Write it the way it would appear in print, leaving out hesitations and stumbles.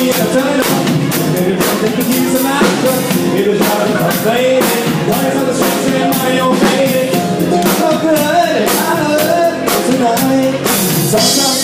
me and I turn it on. Maybe don't think the keys are mine, but it was hard to complain. Lies on the streets and money on baby. So good, I love you tonight. Sometimes